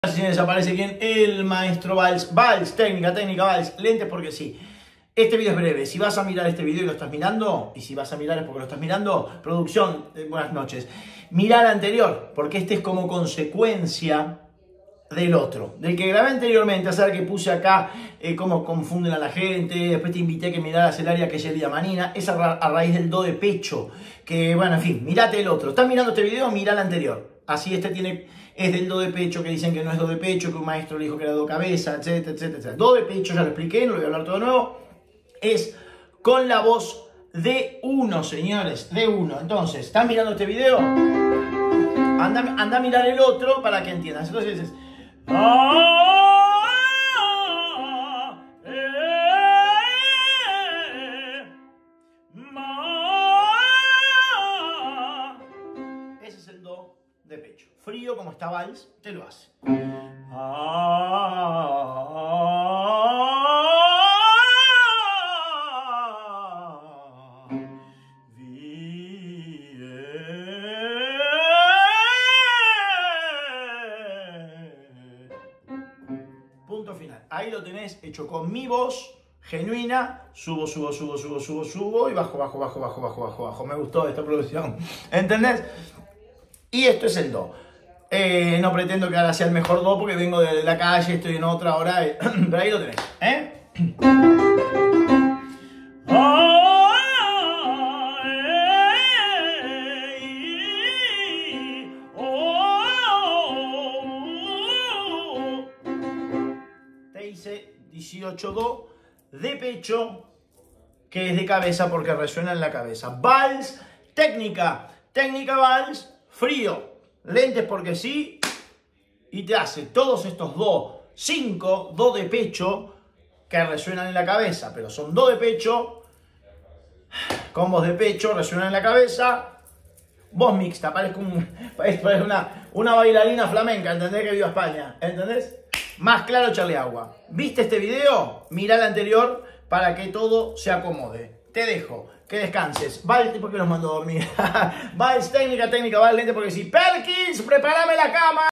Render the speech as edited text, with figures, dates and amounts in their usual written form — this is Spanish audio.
Señores, aparece quien, el maestro Valls, técnica, Valls, lentes porque sí. Este video es breve, si vas a mirar este video y lo estás mirando, y si vas a mirar es porque lo estás mirando, producción, buenas noches. Mirá el anterior, porque este es como consecuencia del otro, del que grabé anteriormente, a saber que puse acá cómo confunden a la gente, después te invité a que miraras el área que es el Yamanina, es a raíz del do de pecho, que bueno, en fin, mirate el otro. ¿Estás mirando este video? Mirá el anterior. Así es del do de pecho, que dicen que no es do de pecho, que un maestro le dijo que era do cabeza, etcétera, etcétera, etcétera. Do de pecho, ya lo expliqué, no lo voy a hablar todo de nuevo, es con la voz de uno, señores, de uno. Entonces, ¿estás mirando este video? Anda a mirar el otro para que entiendas. Entonces dices... Ese es el do de pecho. Frío como está Valls, te lo hace. Punto final. Ahí lo tenés hecho con mi voz genuina. Subo y bajo. Me gustó esta producción. ¿Entendés? Y esto es el do. No pretendo que ahora sea el mejor do porque vengo de la calle, estoy en otra hora. Pero ahí lo tenés. Te hice 18 do de pecho, que es de cabeza porque resuena en la cabeza. Valls, técnica Valls, frío, lentes porque sí, y te hace todos estos do, 5 do de pecho que resuenan en la cabeza, pero son do de pecho, combos de pecho, resuenan en la cabeza, voz mixta, parece una bailarina flamenca, ¿entendés? Que viva España, ¿entendés? Más claro, echarle agua. ¿Viste este video? Mirá el anterior para que todo se acomode. Te dejo, que descanses. Valls, ¿por qué los mando a dormir? Valls, técnica, Valls, lente porque sí. Perkins, prepárame la cama.